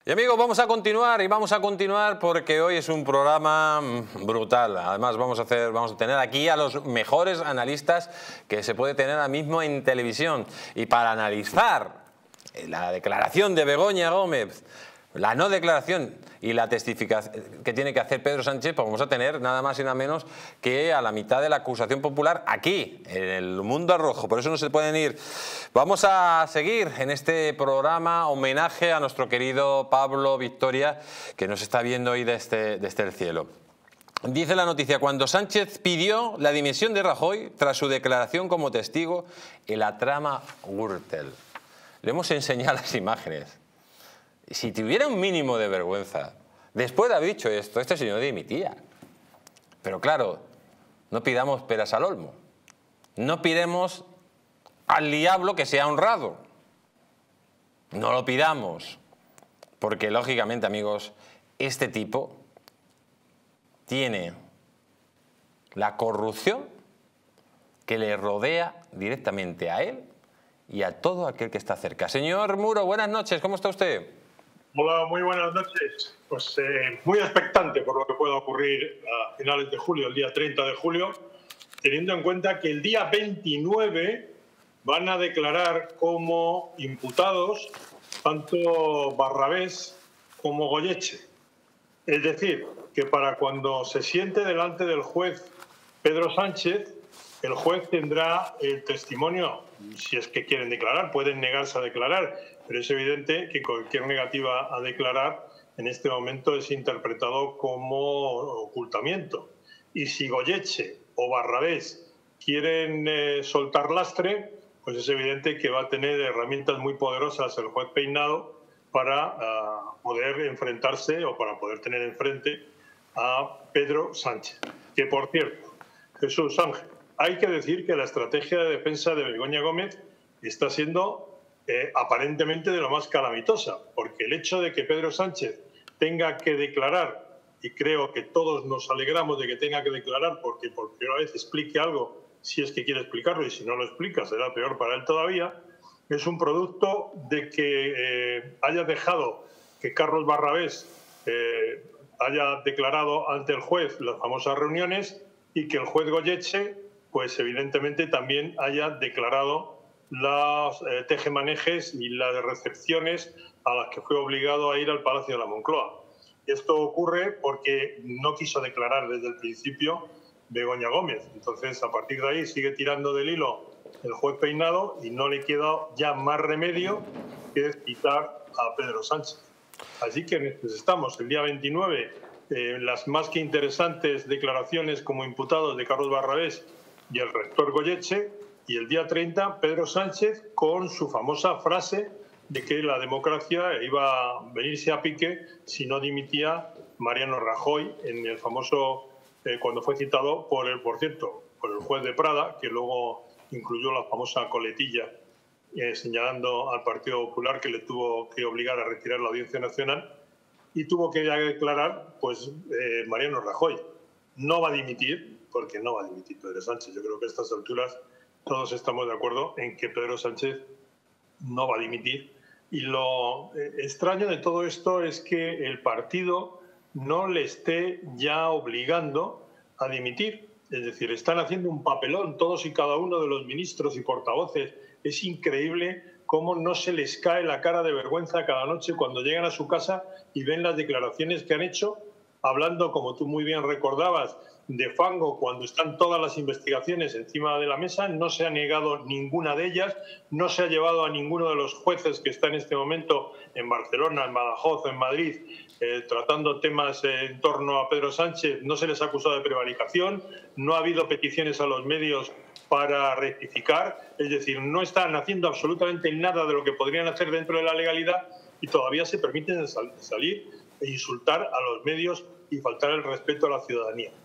Y amigos, vamos a continuar porque hoy es un programa brutal. Además vamos a tener aquí a los mejores analistas que se puede tener ahora mismo en televisión. Y para analizar la declaración de Begoña Gómez, la no declaración y la testificación que tiene que hacer Pedro Sánchez, pues vamos a tener nada más y nada menos que a la mitad de la acusación popular aquí, en el Mundo Rojo. Por eso no se pueden ir. Vamos a seguir en este programa homenaje a nuestro querido Pablo Victoria, que nos está viendo hoy desde el cielo. Dice la noticia: cuando Sánchez pidió la dimisión de Rajoy tras su declaración como testigo en la trama Gürtel. Le hemos enseñado las imágenes. Si tuviera un mínimo de vergüenza, después de haber dicho esto, este señor dimitía. Pero claro, no pidamos peras al olmo. No pidamos al diablo que sea honrado. No lo pidamos. Porque lógicamente, amigos, este tipo tiene la corrupción que le rodea directamente a él y a todo aquel que está cerca. Señor Muro, buenas noches, ¿cómo está usted? Hola, muy buenas noches. Pues muy expectante por lo que pueda ocurrir a finales de julio, el día 30 de julio, teniendo en cuenta que el día 29 van a declarar como imputados tanto Barrabés como Goyeche. Es decir, que para cuando se siente delante del juez Pedro Sánchez, el juez tendrá el testimonio, si es que quieren declarar, pueden negarse a declarar, pero es evidente que cualquier negativa a declarar en este momento es interpretado como ocultamiento. Y si Goyeche o Barrabés quieren soltar lastre, pues es evidente que va a tener herramientas muy poderosas el juez Peinado para poder enfrentarse o para poder tener enfrente a Pedro Sánchez. Que, por cierto, Jesús Ángel, hay que decir que la estrategia de defensa de Begoña Gómez está siendo aparentemente de lo más calamitosa, porque el hecho de que Pedro Sánchez tenga que declarar, y creo que todos nos alegramos de que tenga que declarar porque por primera vez explique algo, si es que quiere explicarlo, y si no lo explica será peor para él todavía, es un producto de que haya dejado que Carlos Barrabés haya declarado ante el juez las famosas reuniones y que el juez Goyeche pues evidentemente también haya declarado los tejemanejes y las recepciones a las que fue obligado a ir al Palacio de la Moncloa. Esto ocurre porque no quiso declarar desde el principio Begoña Gómez. Entonces, a partir de ahí sigue tirando del hilo el juez Peinado y no le queda ya más remedio que quitar a Pedro Sánchez. Así que estamos el día 29, las más que interesantes declaraciones como imputados de Carlos Barrabés y el rector Goyeche, y el día 30 Pedro Sánchez con su famosa frase de que la democracia iba a venirse a pique si no dimitía Mariano Rajoy en el famoso, cuando fue citado por el juez de Prada, que luego incluyó la famosa coletilla señalando al Partido Popular que le tuvo que obligar a retirar la Audiencia Nacional, y tuvo que declarar pues Mariano Rajoy. No va a dimitir, porque no va a dimitir Pedro Sánchez. Yo creo que a estas alturas todos estamos de acuerdo en que Pedro Sánchez no va a dimitir. Y lo extraño de todo esto es que el partido no le esté ya obligando a dimitir. Es decir, están haciendo un papelón todos y cada uno de los ministros y portavoces. Es increíble cómo no se les cae la cara de vergüenza cada noche cuando llegan a su casa y ven las declaraciones que han hecho, hablando, como tú muy bien recordabas, de fango cuando están todas las investigaciones encima de la mesa. No se ha negado ninguna de ellas, no se ha llevado a ninguno de los jueces que está en este momento en Barcelona, en Badajoz, en Madrid, tratando temas en torno a Pedro Sánchez, no se les ha acusado de prevaricación, no ha habido peticiones a los medios para rectificar, es decir, no están haciendo absolutamente nada de lo que podrían hacer dentro de la legalidad y todavía se permiten salir e insultar a los medios y faltar el respeto a la ciudadanía.